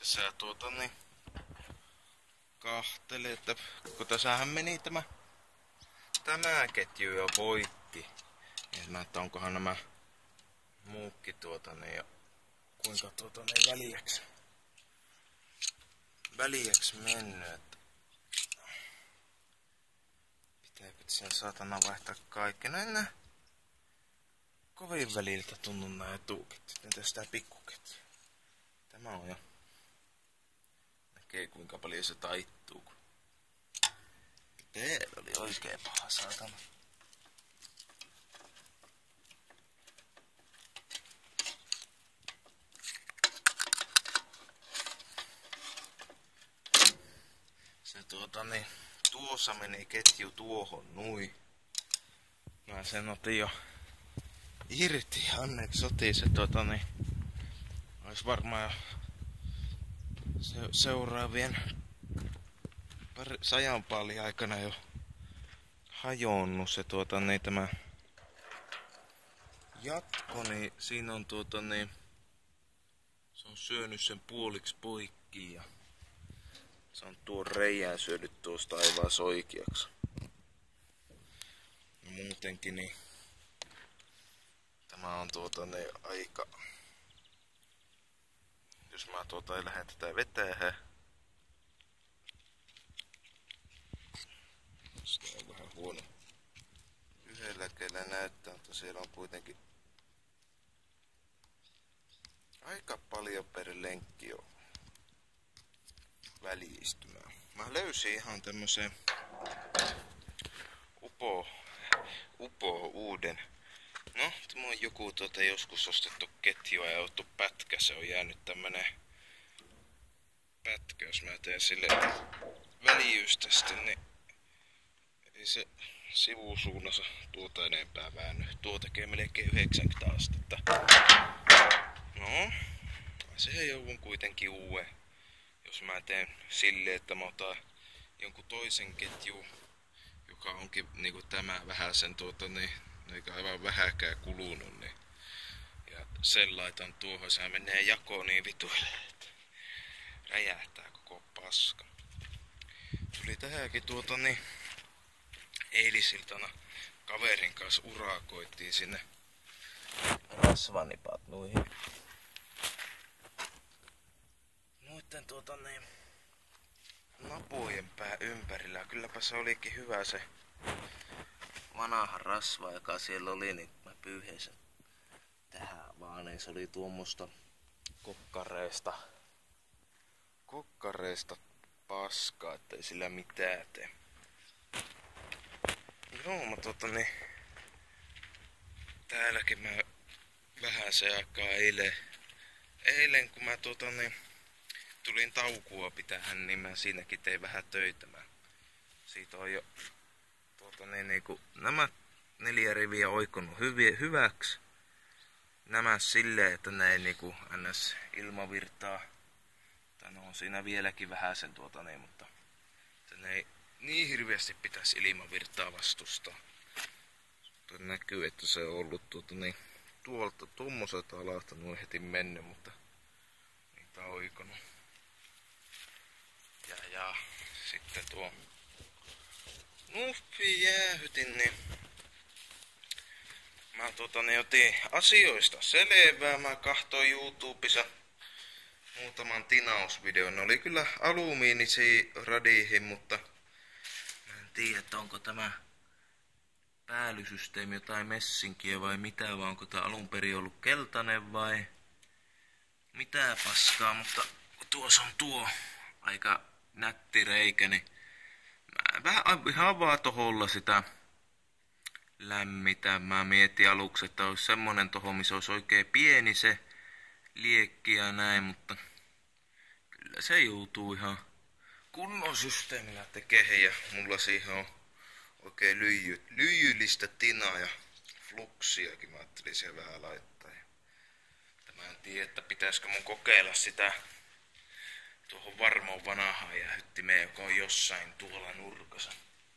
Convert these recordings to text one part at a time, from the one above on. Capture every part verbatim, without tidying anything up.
Sä tuota niin kahtele, että kun tässähän meni tämä tämä ketju jo voitti. Niin mä että onkohan nämä muukki tuota niin ja kuinka tuota niin väliäks väliäks mennyt. Pitääkö sen saatana vaihtaa kaikki? No enää kovin väliltä tunnu nää etuketjut. Entäs tää pikkuketju? Tämä on jo. Näkee kuinka paljon se taittuu. Tää oli oikein paha saatana. Se tuota niin, tuossa meni ketju tuohon nui. Mä sen otin jo irti, onneksi otin se tuota niin. Ois varmaan se, seuraavien pari, sajan paalin aikana jo hajonnut se tuota niin tämä jatko, niin siinä on tuota niin, se on syönyt sen puoliksi poikki ja se on tuon reijän syönyt tuosta aivan soikeaksi. Ja muutenkin niin tämä on tuota niin aika, jos mä tuota ei lähde tätä vetää. Se on vähän huono. Yhdellä kellä näyttää, mutta siellä on kuitenkin aika paljon per lenkki jo väliistymää. Mä löysin ihan tämmösen upo, upo uuden. No, tämä on joku tuota joskus ostettu ketjua ja ottu pätkä. Se on jäänyt tämmönen pätkä, jos mä teen sille välijystästi, niin ei se sivusuunnassa tuota enempää väänny. Tuo tekee melkein yhdeksänkymmentä astetta. No, se joudun kuitenkin uuden. Jos mä teen silleen, että mä otan jonkun toisen ketjun, joka onkin niinku tämä vähän sen tuota niin, eikä aivan vähäkään kulunut, niin ja sen laitan tuohon, sehän menee jakoon niin vituille, että räjähtää koko paska. Tuli tähänkin tuota niin, eilisiltana kaverin kanssa urakoittiin sinne rasvanipat noihin. Noitten tuota niin napujen pää ympärillä. Kylläpä se olikin hyvä se vanha rasva, joka siellä oli, niin mä pyyhin sen tähän vaan, niin se oli tuommoista kokkareista kokkareista paskaa, ettei sillä mitään tee. Joo, mä tota niin täälläkin mä vähän se aikaa eilen eilen kun mä tota niin tulin taukua pitähän, niin mä siinäkin tein vähän töitä. Mä siitä on jo tuota niin niinku nämä neljä riviä oikonut hyviä, hyväksi. Nämä silleen, että ne ei niinku ns ilmavirtaa. Tai no on siinä vieläkin vähän sen tuota niin, mutta ne ei niin hirveästi pitäisi ilmavirtaa vastustaa. Tuo näkyy, että se on ollut tuota niin tuolta tuommoiselta alalta noin heti mennyt, mutta niitä on oikonut. Ja, ja sitten tuo nuffi jäähytin, niin mä tuota niin otin asioista selvää. Mä kahtoin YouTubessa muutaman tinausvideon. Ne oli kyllä alumiinisia radiihin, mutta mä en tiedä, että onko tämä päällysysteemi jotain messinkiä vai mitä, vai onko tää alun perin ollut keltainen vai mitä paskaa, mutta tuossa on tuo aika nätti reikä, niin mä vähän ihan vaan toholla sitä lämmitä. Mä mietin aluksi, että olisi semmonen toho, missä olisi oikein pieni se liekki ja näin, mutta kyllä se joutuu ihan kunnon systeemillä tekemään ja mulla siihen on oikein lyijy, lyijyllistä tinaa ja fluksiakin mä ajattelin siellä vähän laittaa. Mä en tiedä, että pitäisikö mun kokeilla sitä tuohon varmoon vanhaan jäähyttimeen, joka on jossain tuolla nurkassa.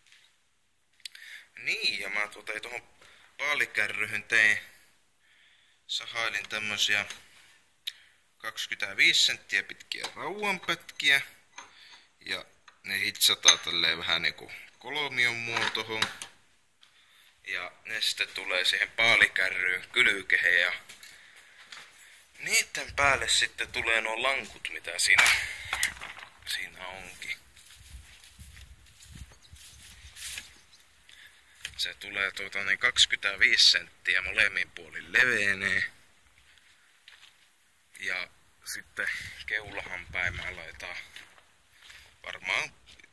Niin, ja mä tuota ei tuohon paalikärryhyn tein, sahailin tämmösiä kaksikymmentäviisi senttiä pitkiä rauanpätkiä. Ja ne hitsataan tälleen vähän niinku kolmion muotohon. Ja ne sitten tulee siihen paalikärryyn kylkehen ja niiden päälle sitten tulee nuo lankut, mitä siinä, siinä onkin. Se tulee tuota niin kaksikymmentäviisi senttiä molemmin puolin levenee. Ja sitten keulahan päin mä laitan varmaan,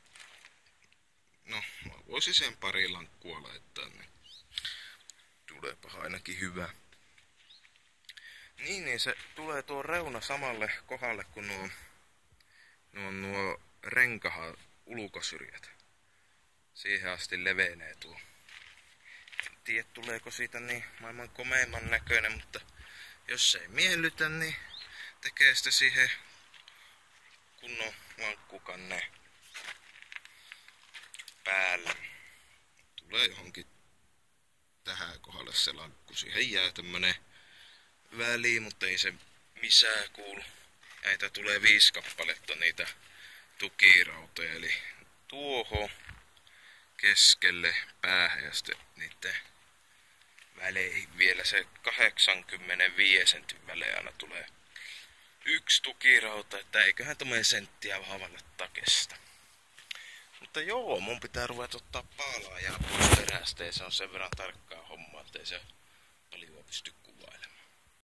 no voisin sen pari lankkua laittaa, niin tuleepa ainakin hyvä. Niin, niin se tulee tuo reuna samalle kohdalle kuin nuo, nuo, nuo renkahan ulkosyrjät. Siihen asti levenee tuo. En tiedä tuleeko siitä niin maailman komeimman näköinen, mutta jos se ei miellytä, niin tekee sitä siihen kunnon lankkukanne päälle. Tulee johonkin tähän kohdalle se lankku. Siihen jää tämmönen väliin, mutta ei se missään kuulu. Näitä tulee viisi kappaletta niitä tukirautoja, eli tuohon keskelle päähän ja sitten niiden väleihin vielä se kahdeksankymmentäviisi sentin välein aina tulee yksi tukirauta, että eiköhän tommoinen senttiä vahvalla kestä. Mutta joo, mun pitää ruveta ottaa paalaa ja pois perästä ja se on sen verran tarkkaa hommaa, ettei se paljon pysty